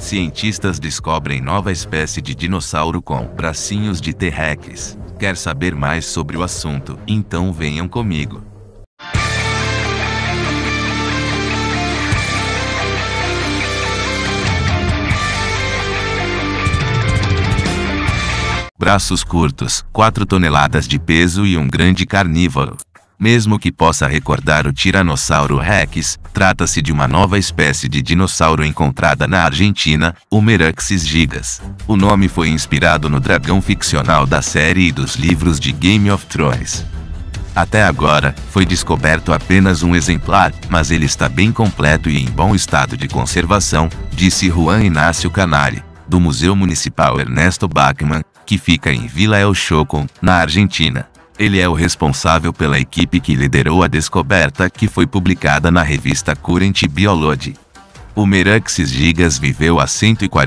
Cientistas descobrem nova espécie de dinossauro com bracinhos de T-Rex. Quer saber mais sobre o assunto? Então venham comigo. Braços curtos, 4 toneladas de peso e um grande carnívoro. Mesmo que possa recordar o Tiranossauro Rex, trata-se de uma nova espécie de dinossauro encontrada na Argentina, o Meraxes gigas. O nome foi inspirado no dragão ficcional da série e dos livros de Game of Thrones. Até agora, foi descoberto apenas um exemplar, mas ele está bem completo e em bom estado de conservação, disse Juan Inácio Canali, do Museu Municipal Ernesto Bachmann, que fica em Villa El Chocón, na Argentina. Ele é o responsável pela equipe que liderou a descoberta, que foi publicada na revista Current Biology. O Meraxes gigas viveu há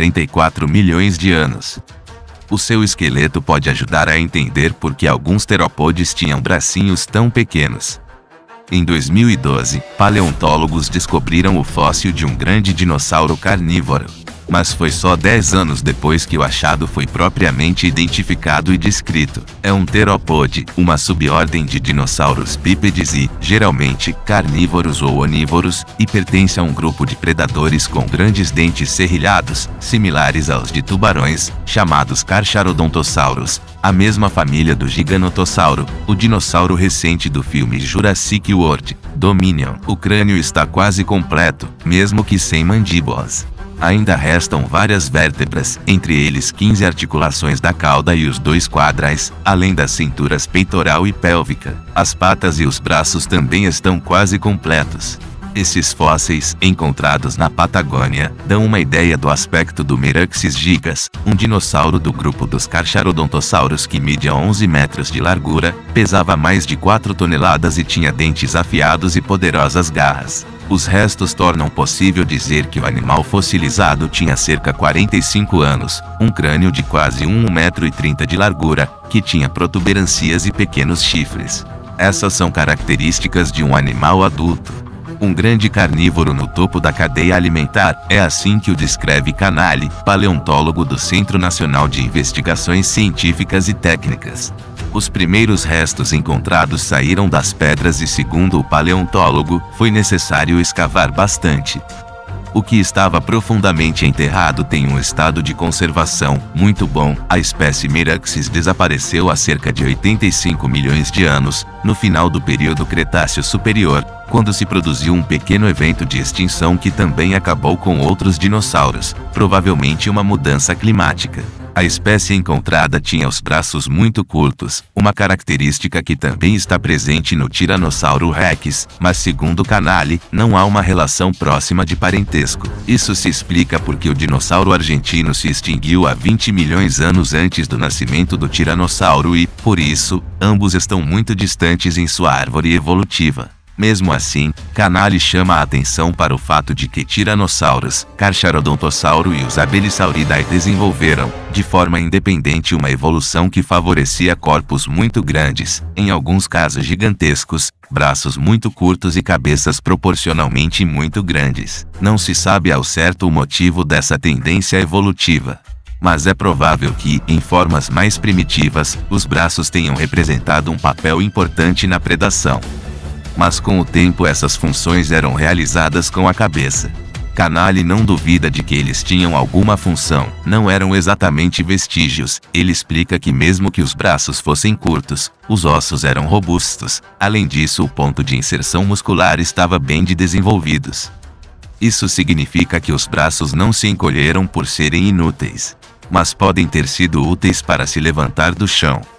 144 milhões de anos. O seu esqueleto pode ajudar a entender por que alguns terópodes tinham bracinhos tão pequenos. Em 2012, paleontólogos descobriram o fóssil de um grande dinossauro carnívoro. Mas foi só 10 anos depois que o achado foi propriamente identificado e descrito. É um terópode, uma subordem de dinossauros bípedes e, geralmente, carnívoros ou onívoros, e pertence a um grupo de predadores com grandes dentes serrilhados, similares aos de tubarões, chamados Carcharodontossauros, a mesma família do Giganotossauro, o dinossauro recente do filme Jurassic World Dominion. O crânio está quase completo, mesmo que sem mandíbulas. Ainda restam várias vértebras, entre eles 15 articulações da cauda e os 2 quadrais, além das cinturas peitoral e pélvica. As patas e os braços também estão quase completos. Esses fósseis, encontrados na Patagônia, dão uma ideia do aspecto do Meraxes gigas, um dinossauro do grupo dos Carcharodontossauros que media 11 metros de largura, pesava mais de 4 toneladas e tinha dentes afiados e poderosas garras. Os restos tornam possível dizer que o animal fossilizado tinha cerca de 45 anos, um crânio de quase 1,30 metro de largura, que tinha protuberancias e pequenos chifres. Essas são características de um animal adulto. Um grande carnívoro no topo da cadeia alimentar, é assim que o descreve Canali, paleontólogo do Centro Nacional de Investigações Científicas e Técnicas. Os primeiros restos encontrados saíram das pedras e, segundo o paleontólogo, foi necessário escavar bastante. O que estava profundamente enterrado tem um estado de conservação muito bom. A espécie Meraxes desapareceu há cerca de 85 milhões de anos, no final do período Cretáceo Superior, quando se produziu um pequeno evento de extinção que também acabou com outros dinossauros, provavelmente uma mudança climática. A espécie encontrada tinha os braços muito curtos, uma característica que também está presente no Tiranossauro Rex, mas segundo Canali, não há uma relação próxima de parentesco. Isso se explica porque o dinossauro argentino se extinguiu há 20 milhões de anos antes do nascimento do tiranossauro e, por isso, ambos estão muito distantes em sua árvore evolutiva. Mesmo assim, Canali chama a atenção para o fato de que tiranossauros, Carcharodontossauro e os Abelisauridae desenvolveram, de forma independente, uma evolução que favorecia corpos muito grandes, em alguns casos gigantescos, braços muito curtos e cabeças proporcionalmente muito grandes. Não se sabe ao certo o motivo dessa tendência evolutiva. Mas é provável que, em formas mais primitivas, os braços tenham representado um papel importante na predação. Mas com o tempo essas funções eram realizadas com a cabeça. Canali não duvida de que eles tinham alguma função, não eram exatamente vestígios. Ele explica que mesmo que os braços fossem curtos, os ossos eram robustos. Além disso, o ponto de inserção muscular estava bem desenvolvidos. Isso significa que os braços não se encolheram por serem inúteis, mas podem ter sido úteis para se levantar do chão.